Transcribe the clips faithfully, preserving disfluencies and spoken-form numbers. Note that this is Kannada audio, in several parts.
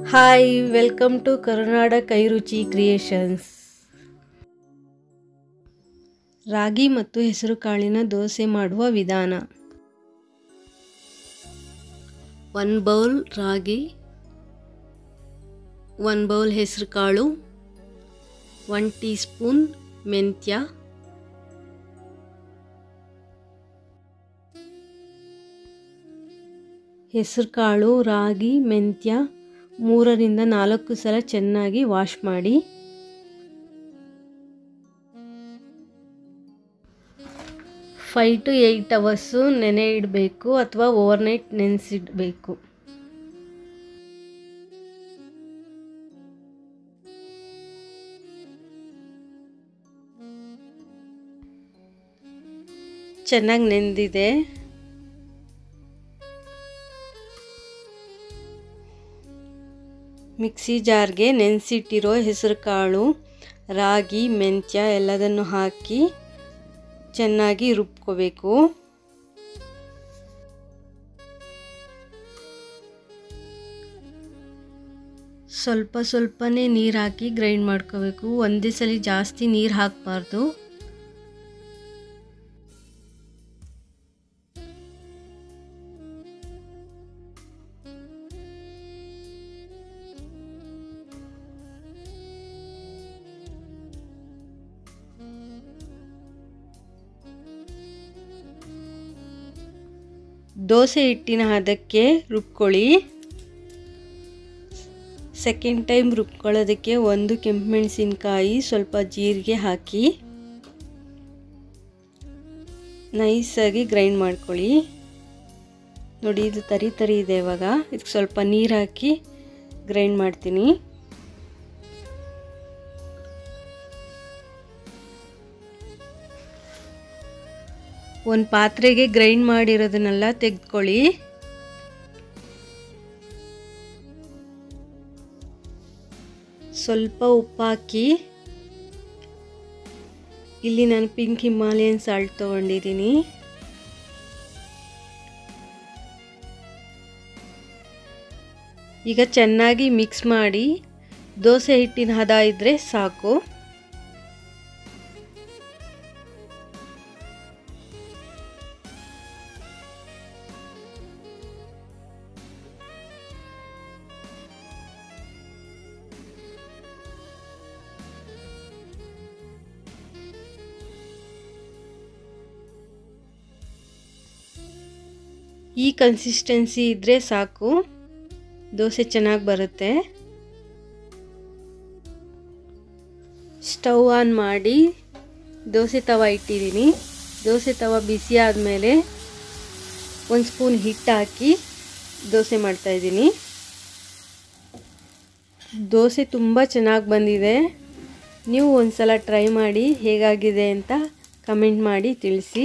Hi, welcome to Karunada Kairuchi creations. ರಾಗಿ ಮತ್ತು ಹೆಸರು ಕಾಳಿನ ದೋಸೆ ಮಾಡುವ ವಿಧಾನ. ಒನ್ ಬೌಲ್ ರಾಗಿ, ಒನ್ ಬೌಲ್ ಹೆಸರು ಕಾಳು, ಒನ್ ಟೀ ಸ್ಪೂನ್ ಮೆಂತ್ಯ, ಹೆಸರು ಕಾಳು, ರಾಗಿ, ಮೆಂತ್ಯ ಮೂರರಿಂದ ನಾಲ್ಕು ಸಲ ಚೆನ್ನಾಗಿ ವಾಶ್ ಮಾಡಿ ಫೈವ್ ಟು ಏಯ್ಟ್ ಅವರ್ಸು ನೆನೆ ಇಡಬೇಕು ಅಥವಾ ಓವರ್ನೈಟ್ ನೆನೆಸಿಡಬೇಕು. ಚೆನ್ನಾಗಿ ನೆಂದಿದೆ. ಮಿಕ್ಸಿ ಜಾರ್ಗೆ ನೆನೆಸಿಟ್ಟಿರೋ ಹೆಸರು ಕಾಳು, ರಾಗಿ, ಮೆಂತ್ಯ ಎಲ್ಲದನ್ನು ಹಾಕಿ ಚೆನ್ನಾಗಿ ರುಬ್ಕೋಬೇಕು. ಸ್ವಲ್ಪ ಸ್ವಲ್ಪನೇ ನೀರು ಹಾಕಿ ಗ್ರೈಂಡ್ ಮಾಡ್ಕೋಬೇಕು. ಒಂದೇ ಸಲ ಜಾಸ್ತಿ ನೀರು ಹಾಕಬಾರ್ದು. ದೋಸೆ ಹಿಟ್ಟಿನ ಹದಕ್ಕೆ ರುಬ್ಕೊಳ್ಳಿ. ಸೆಕೆಂಡ್ ಟೈಮ್ ರುಬ್ಕೊಳ್ಳೋದಕ್ಕೆ ಒಂದು ಕೆಂಪು ಮೆಣಸಿನಕಾಯಿ, ಸ್ವಲ್ಪ ಜೀರಿಗೆ ಹಾಕಿ ನೈಸಾಗಿ ಗ್ರೈಂಡ್ ಮಾಡ್ಕೊಳ್ಳಿ. ನೋಡಿ, ಇದು ತರಿ ತರಿ ಇದೆ. ಇವಾಗ ಇದಕ್ಕೆ ಸ್ವಲ್ಪ ನೀರು ಹಾಕಿ ಗ್ರೈಂಡ್ ಮಾಡ್ತೀನಿ. ಒಂದು ಪಾತ್ರೆಗೆ ಗ್ರೈಂಡ್ ಮಾಡಿರೋದನ್ನೆಲ್ಲ ತೆಗೆದುಕೊಳ್ಳಿ. ಸ್ವಲ್ಪ ಉಪ್ಪು ಹಾಕಿ, ಇಲ್ಲಿ ನಾನು ಪಿಂಕ್ ಹಿಮಾಲಯನ್ ಸಾಲ್ಟ್ ತೊಗೊಂಡಿದ್ದೀನಿ. ಈಗ ಚೆನ್ನಾಗಿ ಮಿಕ್ಸ್ ಮಾಡಿ ದೋಸೆ ಹಿಟ್ಟಿನ ಹದ ಇದ್ದರೆ ಸಾಕು. ಈ ಕನ್ಸಿಸ್ಟೆನ್ಸಿ ಇದ್ದರೆ ಸಾಕು, ದೋಸೆ ಚೆನ್ನಾಗಿ ಬರುತ್ತೆ. ಸ್ಟವ್ ಆನ್ ಮಾಡಿ ದೋಸೆ ತವ ಇಟ್ಟಿದ್ದೀನಿ. ದೋಸೆ ತವ ಬಿಸಿ ಆದಮೇಲೆ ಒಂದು ಸ್ಪೂನ್ ಹಿಟ್ಟು ಹಾಕಿ ದೋಸೆ ಮಾಡ್ತಾಯಿದ್ದೀನಿ. ದೋಸೆ ತುಂಬ ಚೆನ್ನಾಗಿ ಬಂದಿದೆ. ನೀವು ಒಂದು ಸಲ ಟ್ರೈ ಮಾಡಿ ಹೇಗಾಗಿದೆ ಅಂತ ಕಮೆಂಟ್ ಮಾಡಿ ತಿಳಿಸಿ.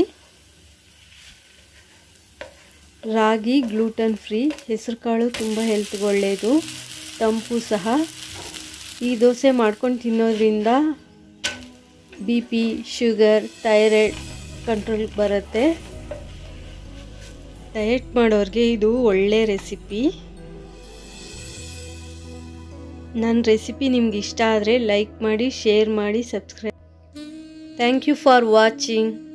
ರಾಗಿ ಗ್ಲೂಟನ್ ಫ್ರೀ, ಹೆಸರು ಕಾಳು ತುಂಬ ಹೆಲ್ತ್ಗೆ ಒಳ್ಳೆಯದು, ತಂಪು ಸಹ. ಈ ದೋಸೆ ಮಾಡ್ಕೊಂಡು ತಿನ್ನೋದ್ರಿಂದ B P, sugar, thyroid control ಬರುತ್ತೆ. ಡಯಟ್ ಮಾಡೋರಿಗೆ ಇದು ಒಳ್ಳೆ ರೆಸಿಪಿ. ನನ್ನ ರೆಸಿಪಿ ನಿಮ್ಗೆ ಇಷ್ಟ ಆದರೆ ಲೈಕ್ ಮಾಡಿ, ಶೇರ್ ಮಾಡಿ, subscribe. Thank you for watching.